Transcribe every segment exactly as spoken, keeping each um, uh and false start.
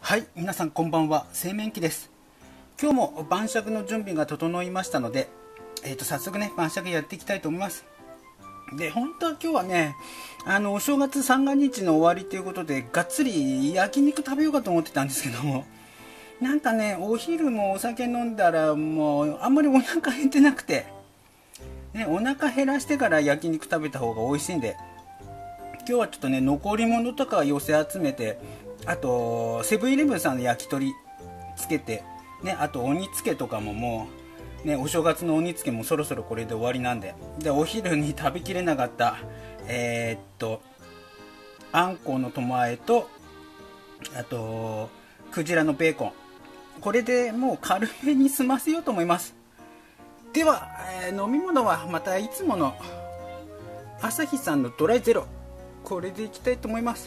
はい、皆さんこんばんは。製麺機です。今日も晩酌の準備が整いましたので、えー、と早速ね晩酌やっていきたいと思います。で本当は今日はね、あのお正月三が日の終わりということでがっつり焼肉食べようかと思ってたんですけども、なんかねお昼もお酒飲んだらもうあんまりお腹減ってなくて、ね、お腹減らしてから焼肉食べた方が美味しいんで、今日はちょっとね残り物とか寄せ集めて、あとセブンイレブンさんの焼き鳥つけて、ね、あと鬼つけとかももう、ね、お正月の鬼つけもそろそろこれで終わりなんで、でお昼に食べきれなかったえー、っとあんこうの苫和えと、あとクジラのベーコン、これでもう軽めに済ませようと思います。では、えー、飲み物はまたいつもの朝日さんのドライゼロ、これでいきたいと思います。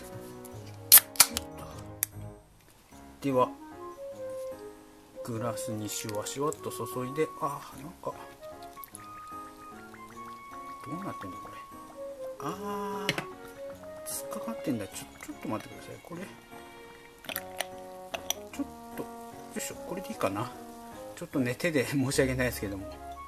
ではグラスにシュワシュワっと注いで、あーなんかどうなってんだこれ、あー突っかかってんだ。ちょちょっと待ってください。これちょっとよいしょ、これでいいかな。ちょっとね手で申し訳ないですけども、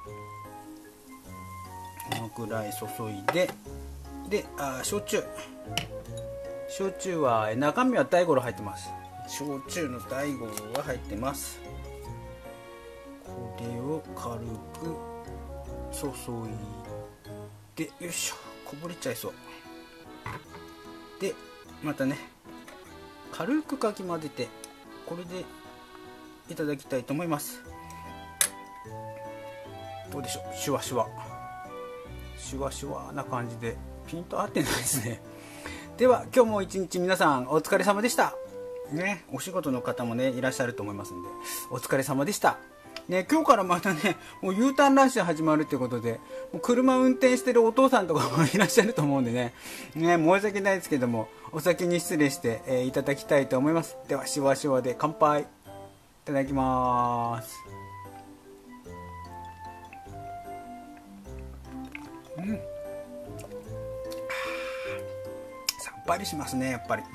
このぐらい注いで、であ焼酎焼酎は中身は大五郎入ってます。焼酎の大五郎が入ってます。これを軽く注いで、よいしょ、こぼれちゃいそうで、またね軽くかき混ぜて、これでいただきたいと思います。どうでしょう、シュワシュワシュワシュワな感じでピンと合ってないですね。では今日も一日皆さんお疲れ様でしたね。お仕事の方もねいらっしゃると思いますんでお疲れ様でしたね。今日からまたねもう U ターンラッシュ始まるということで、もう車運転してるお父さんとかもいらっしゃると思うんでね、ね申し訳ないですけどもお先に失礼して、えー、いただきたいと思います。ではシュワシュワで乾杯。いただきます。うん、さっぱりしますねやっぱり。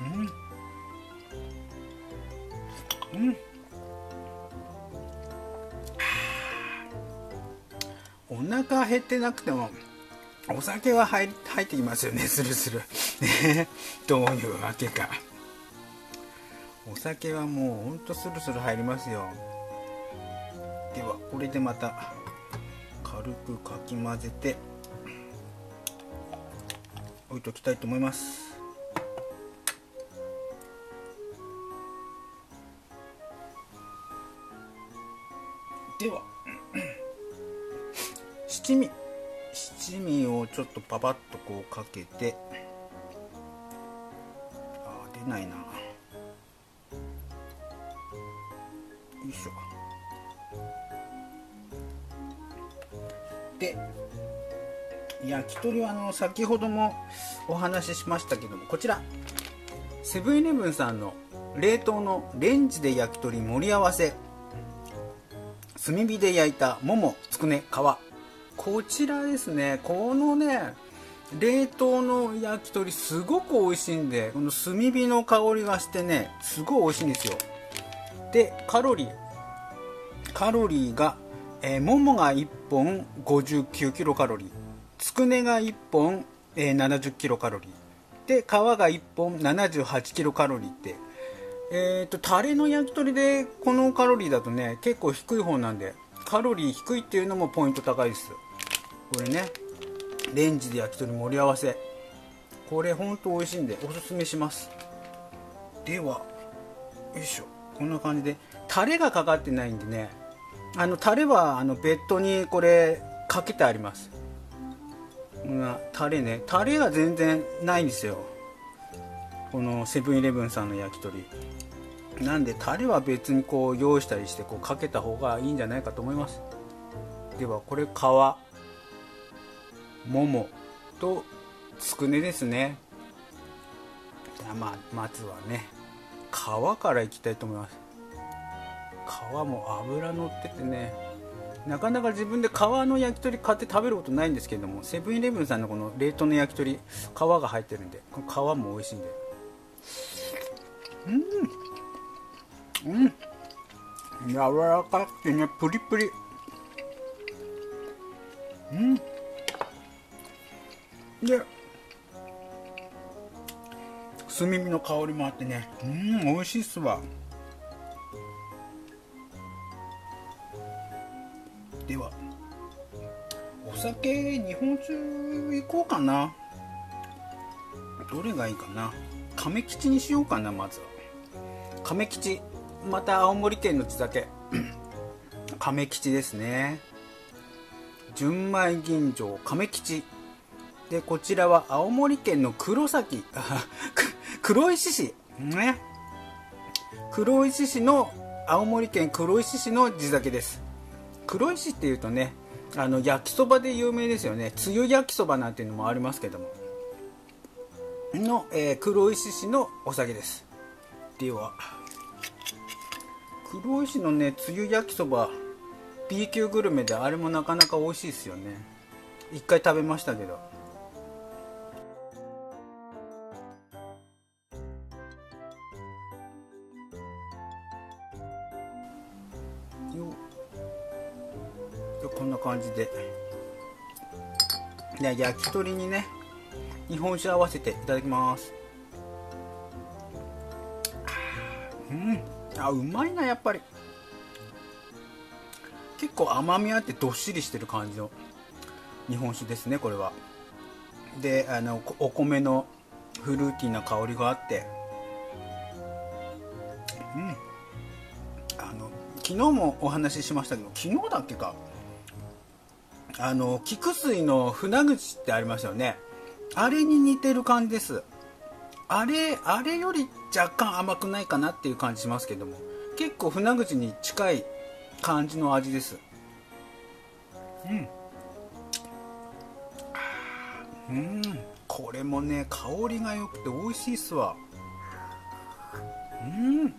うん、うん、お腹減ってなくてもお酒は入入ってきますよね、スルスルね。どういうわけか、お酒はもうほんとスルスル入りますよ。ではこれでまた軽くかき混ぜて置いときたいと思います。では七味七味をちょっとパパッとこうかけて、あー出ないな、よいしょ。で焼き鳥はあの先ほどもお話ししましたけども、こちらセブンイレブンさんの冷凍のレンジで焼き鳥盛り合わせ、炭火で焼いたももつくね皮、こちらですね。このね冷凍の焼き鳥すごく美味しいんで、この炭火の香りがしてねすごい美味しいんですよ。でカロリーカロリーが、えー、ももがいっぽんごじゅうきゅうキロカロリー、つくねがいっぽん、えー、ななじゅっキロカロリーで、皮がいっぽんななじゅうはちキロカロリーって、えーとタレの焼き鳥でこのカロリーだとね結構低い方なんで、カロリー低いっていうのもポイント高いです。これねレンジで焼き鳥盛り合わせ、これほんと美味しいんでおすすめします。ではよいしょ、こんな感じでタレがかかってないんでね、あのタレはあの別途にこれかけてあります。タレね、タレが全然ないんですよこのセブンイレブンさんの焼き鳥なんで、タレは別にこう用意したりしてこうかけた方がいいんじゃないかと思います。ではこれ皮ももとつくねですね。じゃあまあまずはね皮からいきたいと思います。皮も脂乗っててね、なかなか自分で皮の焼き鳥買って食べることないんですけれども、セブンイレブンさんのこの冷凍の焼き鳥皮が入ってるんで、この皮も美味しいんで、うんうん柔らかくてね、プリプリ。うんで炭火の香りもあってね、うん美味しいっすわ。ではお酒、日本酒いこうかな。どれがいいかな。亀吉にしようかな。まずは亀吉、また青森県の地酒亀吉ですね。純米吟醸亀吉で、こちらは青森県の黒崎黒石市ね、黒石市の青森県黒石市の地酒です。黒石っていうとね、あの焼きそばで有名ですよね。つゆ焼きそばなんていうのもありますけどもの、えー、黒石市のお酒です。では黒石のね、つゆ焼きそば B 級グルメで、あれもなかなか美味しいですよね。一回食べましたけど。こんな感じで、で焼き鳥にね、日本酒合わせていただきます。うん、あ、うまいな。やっぱり結構甘みあってどっしりしてる感じの日本酒ですね、これは。で、あのお米のフルーティーな香りがあって、うん、あの昨日もお話ししましたけど、昨日だっけか、あの菊水の船口ってありますよね。あれに似てる感じです。あれあれより若干甘くないかなっていう感じしますけども、結構船口に近い感じの味です。うんうん、これもね、香りが良くて美味しいっすわ。うん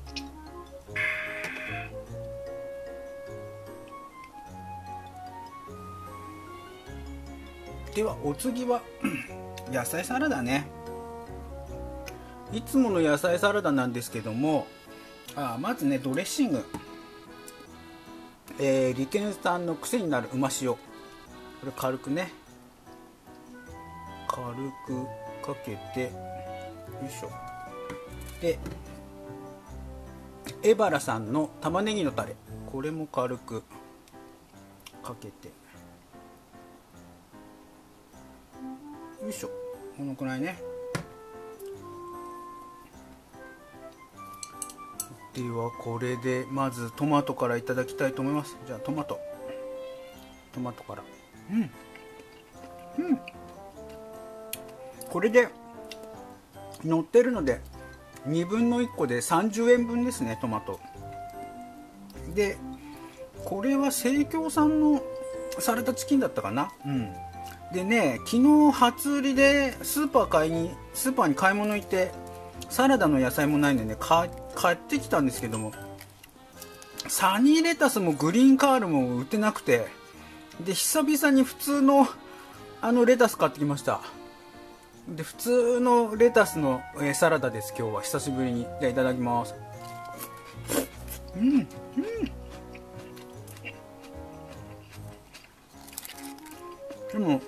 ではお次は野菜サラダね。いつもの野菜サラダなんですけども、あまずね、ドレッシング、えー、利権さんの癖になるうま塩、これ軽くね、軽くかけて、よいしょ。でエバラさんの玉ねぎのタレ、これも軽くかけて、よいしょ。このくらいね。ではこれでまずトマトからいただきたいと思います。じゃあトマトトマトから、うんうん、これで乗ってるのでにぶんのいっこでさんじゅうえんぶんですね、トマトで。これは生協さんのサラダチキンだったかな。うんでね、昨日初売りでスーパー買いにスーパーに買い物行って、サラダの野菜もないんでね、買買ってきたんですけども、サニーレタスもグリーンカールも売ってなくて、で久々に普通のあのレタス買ってきました。で普通のレタスの、えー、サラダです。今日は久しぶりに。じゃあいただきます。うんうんでも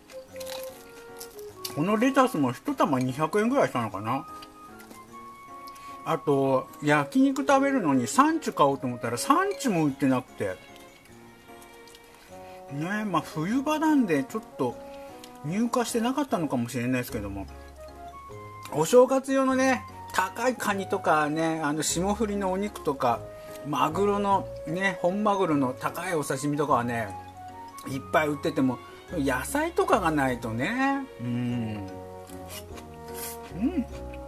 このレタスも一玉にひゃくえんぐらいしたのかな。あと焼肉食べるのにサンチュ買おうと思ったらサンチュも売ってなくてね。まあ冬場なんでちょっと入荷してなかったのかもしれないですけども、お正月用のね、高いカニとかね、あの霜降りのお肉とかマグロのね、本マグロの高いお刺身とかはね、いっぱい売ってても野菜とかがないとね、うんうん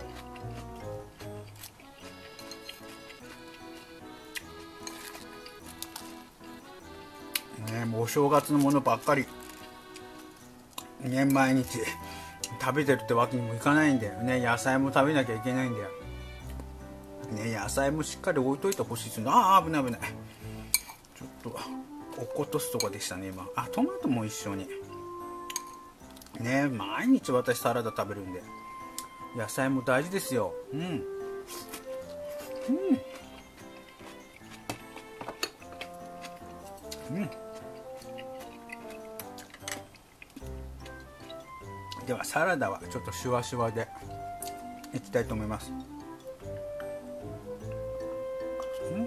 ね、もうお正月のものばっかりね、毎日食べてるってわけにもいかないんだよね。野菜も食べなきゃいけないんだよね。野菜もしっかり置いといてほしいですよね。ああ危ない危ない、ちょっと落っことすとこでしたね今。あ、トマトも一緒にね。毎日私サラダ食べるんで野菜も大事ですよ。うんうんうんではサラダはちょっとシュワシュワでいきたいと思います。うん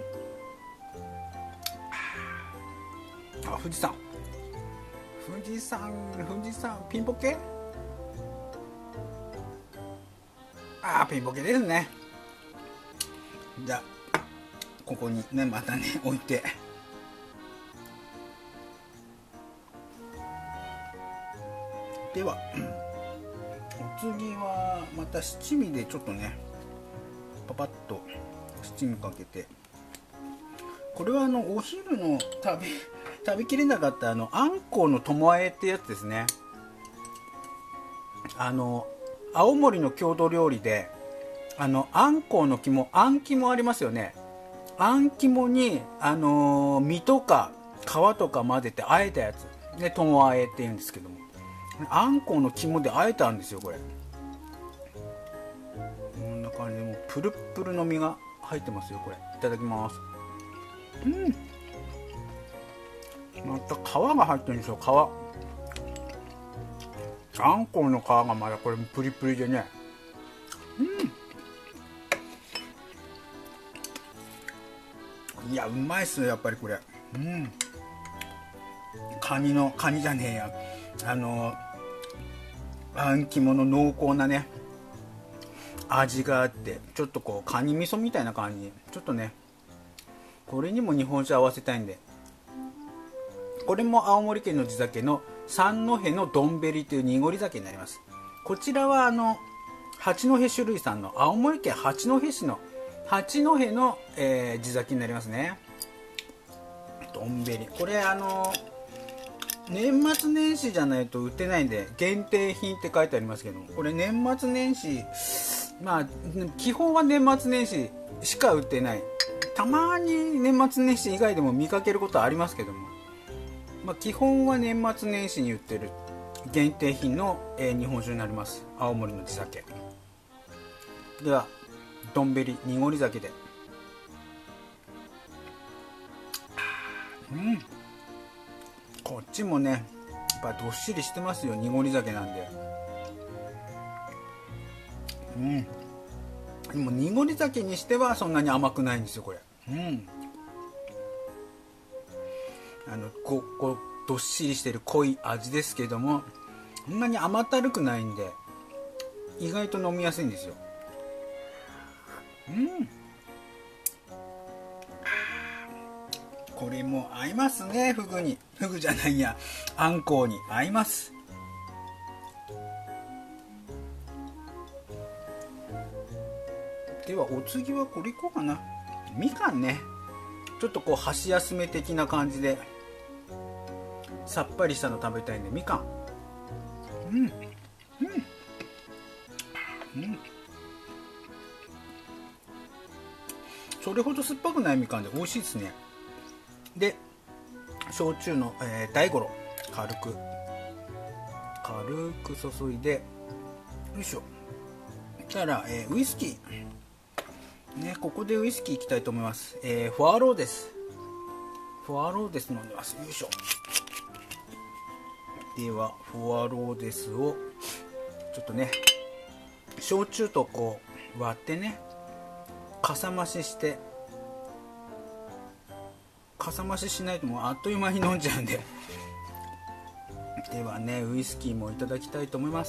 あ、富士山富士山富士山ピンポケ、あーピンポケですね。じゃあここにねまたね置いて、ではお次はまた七味でちょっとねパパッと七味かけて、これはあのお昼の食べ食べきれなかったあのあんこうのともあえってやつですね。あの青森の郷土料理で、あのあんこうの肝、あん肝ありますよね。あん肝にあのー、身とか皮とか混ぜてあえたやつでともあえっていうんですけども、あんこうの肝であえたんですよこれ。こんな感じでもうプルップルの身が入ってますよこれ。いただきます。うんまた皮が入ってるんですよ。皮あんこうの皮がまだこれプリプリでね、うんいやうまいっすよやっぱりこれ。うんカニのカニじゃねえやあのあん肝の濃厚なね味があって、ちょっとこうカニ味噌みたいな感じ、ちょっとねこれにも日本酒合わせたいんで、これも青森県の地酒の三戸のどんべりという濁り酒になります。こちらはあの八戸酒類さんの青森県八戸市の八戸の、えー、地酒になりますね。どんべりこれあの年末年始じゃないと売ってないんで限定品って書いてありますけども、これ年末年始まあ基本は年末年始しか売ってない、たまに年末年始以外でも見かけることはありますけども、まあ、基本は年末年始に売ってる限定品の、えー、日本酒になります。青森の地酒ではどんべり濁り酒で、うんこっちもねやっぱどっしりしてますよ濁り酒なんで。うんでも濁り酒にしてはそんなに甘くないんですよこれ。うんあのここうどっしりしてる濃い味ですけども、そんなに甘ったるくないんで意外と飲みやすいんですよ。うんこれも合いますね。フグにフグじゃないやあんこうに合います。ではお次はこれいこうかな。みかんね、ちょっとこう箸休め的な感じでさっぱりしたの食べたいんでみかん。うんうんうんそれほど酸っぱくないみかんで美味しいですね。で焼酎の、えー、大五郎軽く軽く注いでよいしょ。そしたら、えー、ウイスキーね、ここでウイスキーいきたいと思います。えー、フォアローです。フォアローです飲んでます。よいしょ。ではフォアローですをちょっとね焼酎とこう割ってねかさ増しして、かさ増ししないともうあっという間に飲んじゃうんでではねウイスキーもいただきたいと思います。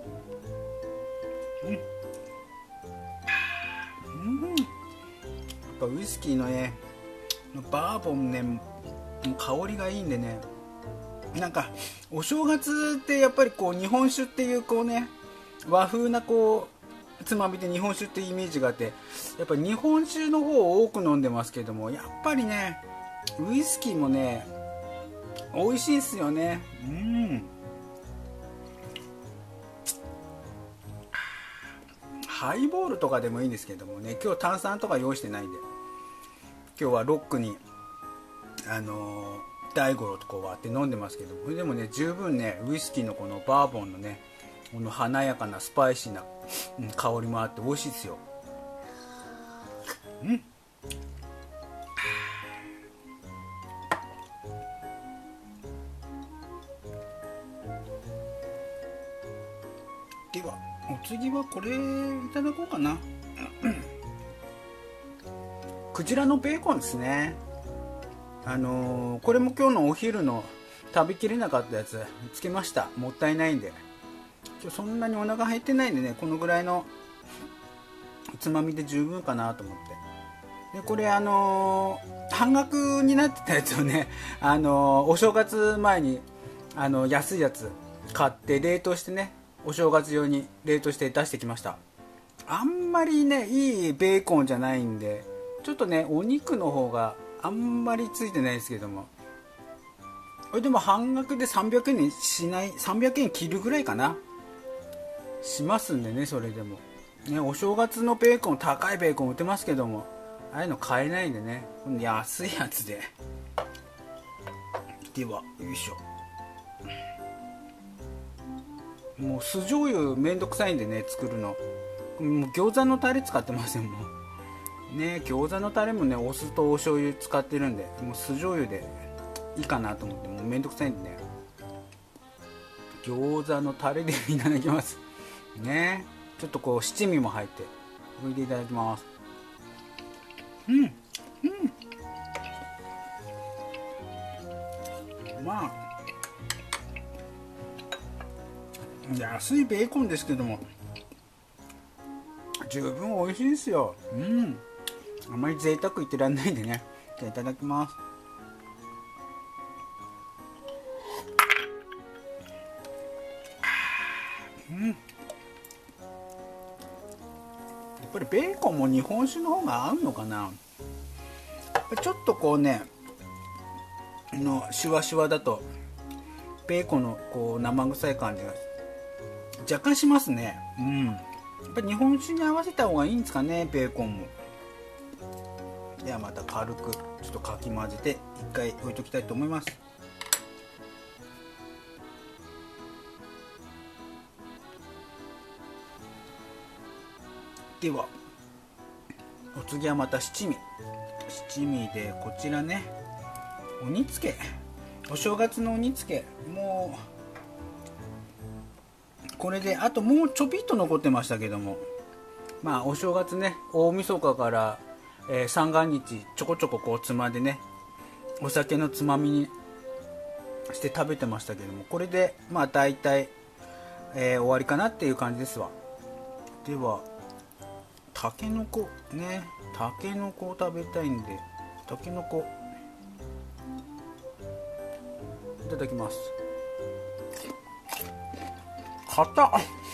うんうんやっぱウイスキーのねバーボンね香りがいいんでね、なんかお正月ってやっぱりこう日本酒っていうこうね和風なこうつまみで日本酒っていうイメージがあって、やっぱり日本酒の方を多く飲んでますけども、やっぱりねウイスキーもね美味しいですよね。うんハイボールとかでもいいんですけどもね、今日炭酸とか用意してないんで今日はロックにあのー、大五郎とこう割って飲んでますけど、これでもね十分ねウイスキーのこのバーボンのねこの華やかなスパイシーな、うん、香りもあって美味しいですよ。うん次はこれいただこうかな。クジラのベーコンですね。あのー、これも今日のお昼の食べきれなかったやつつけました。もったいないんで。今日そんなにお腹減ってないんでね、このぐらいのつまみで十分かなと思って。でこれあのー、半額になってたやつをね、あのー、お正月前にあの安いやつ買って冷凍してね、お正月用に冷凍して出してきました。あんまりねいいベーコンじゃないんで、ちょっとねお肉の方があんまりついてないですけども、これでも半額でさんびゃくえんにしない、さんびゃくえん切るぐらいかなしますんでね。それでもね、お正月のベーコン、高いベーコン売ってますけども、ああいうの買えないんでね、安いやつで。ではよいしょ。もう酢醤油めんどくさいんでね、作るの。もう餃子のタレ使ってませんもんね。餃子のタレもね、お酢とお醤油使ってるんで、もう酢醤油でいいかなと思って、もうめんどくさいんでね、餃子のタレでいただきますね。ちょっとこう七味も入ってこれでいただきます。うんうん、まあ安いベーコンですけども十分美味しいですよ。うん、あまり贅沢言ってらんないんでね。じゃあいただきます。うん、やっぱりベーコンも日本酒の方が合うのかな。ちょっとこうねのシュワシュワだとベーコンのこう生臭い感じが若干しますね。うん、やっぱり日本酒に合わせた方がいいんですかね、ベーコンも。ではまた軽くちょっとかき混ぜて一回置いときたいと思います。ではお次はまた七味七味でこちらね、お煮つけ、お正月のお煮つけ、もうこれであともうちょびっと残ってましたけども、まあお正月ね、大晦日から、えー、三が日ちょこちょここうつまんでね、お酒のつまみにして食べてましたけども、これでまあ大体、えー、終わりかなっていう感じですわ。ではたけのこね、たけのこを食べたいんで、たけのこいただきます。硬っ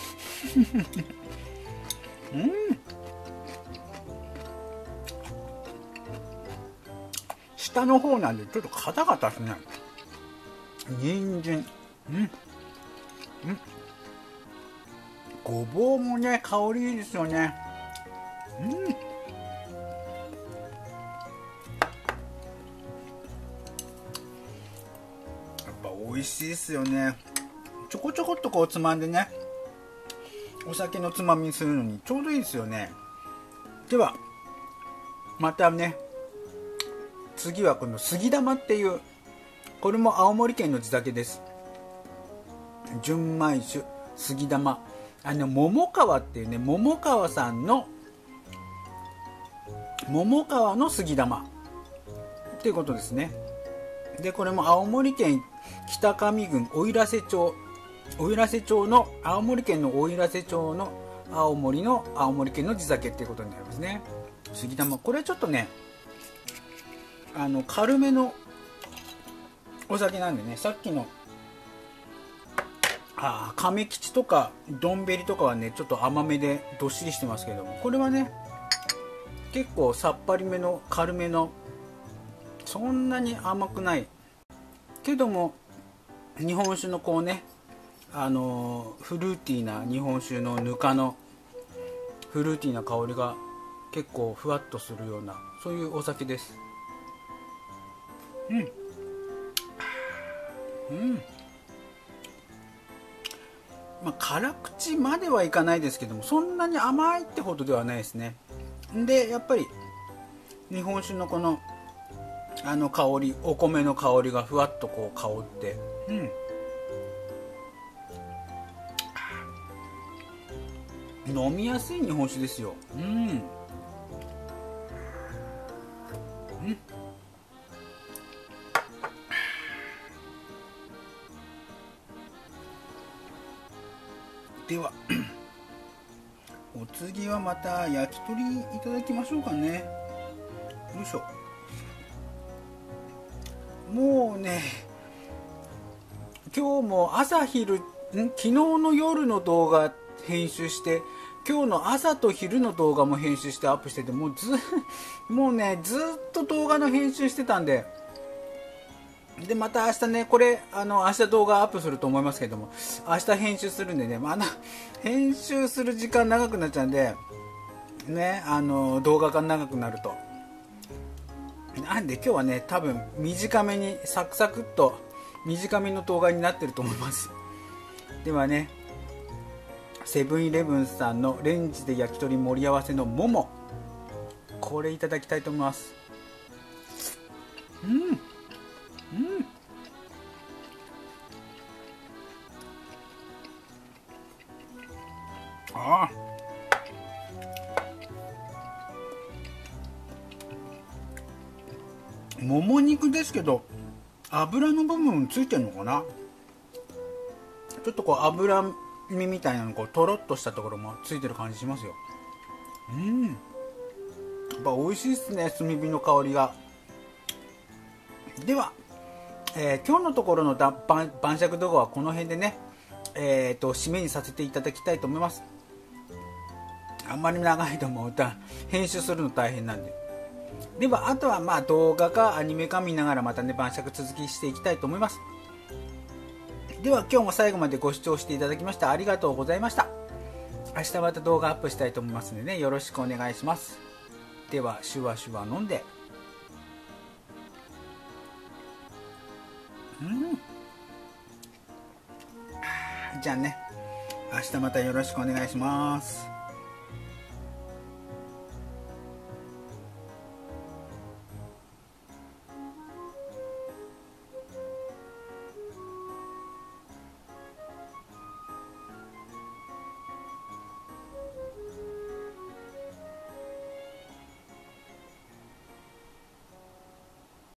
うん、下の方なんでちょっと硬かったですね。人参、うんうん、ごぼうもね香りいいですよね。うん、やっぱ美味しいですよね。ちょこちょこっとこうつまんでね、お酒のつまみにするのにちょうどいいですよね。ではまたね、次はこの杉玉っていう、これも青森県の地酒です。純米酒杉玉、あの桃川っていうね、桃川さんの桃川の杉玉っていうことですね。でこれも青森県北上郡奥入瀬町、奥入瀬町の青森県の奥入瀬町の青森の青森県の地酒っていうことになりますね。杉玉、これちょっとねあの軽めのお酒なんでね、さっきのあ亀吉とかどんべりとかはねちょっと甘めでどっしりしてますけども、これはね結構さっぱりめの軽めの、そんなに甘くないけども日本酒のこうね、あのフルーティーな日本酒のぬかのフルーティーな香りが結構ふわっとするような、そういうお酒です。うんうんまあ、辛口まではいかないですけども、そんなに甘いってほどではないですね。でやっぱり日本酒のこのあの香り、お米の香りがふわっとこう香って、うん飲みやすい日本酒ですよ。うんうんではお次はまた焼き鳥いただきましょうかね。よいしょ。もうね、今日も朝昼ん昨日の夜の動画編集して、今日の朝と昼の動画も編集してアップしてて、もうずもうねずっと動画の編集してたんで、でまた明日ね、これあの明日動画アップすると思いますけども、明日編集するんでね、まだ編集する時間長くなっちゃうんでね、あの動画が長くなると、なんで今日はね多分短めにサクサクっと短めの動画になってると思います。ではね、セブンイレブンさんのレンジで焼き鳥盛り合わせのもも、これいただきたいと思います。うんうんああ、もも肉ですけど油の部分ついてるのかな。ちょっとこう脂身みたいなのこうとろっとしたところもついてる感じしますよ。うん、やっぱ美味しいですね、炭火の香りが。では、えー、今日のところのだ晩晩酌動画はこの辺でね、えー、と締めにさせていただきたいと思います。あんまり長いとも歌編集するの大変なんで。ではあとはまあ動画かアニメか見ながらまたね晩酌続きしていきたいと思います。では今日も最後までご視聴していただきましてありがとうございました。明日また動画アップしたいと思いますのでね、よろしくお願いします。ではシュワシュワ飲んで、うんじゃあね、明日またよろしくお願いします。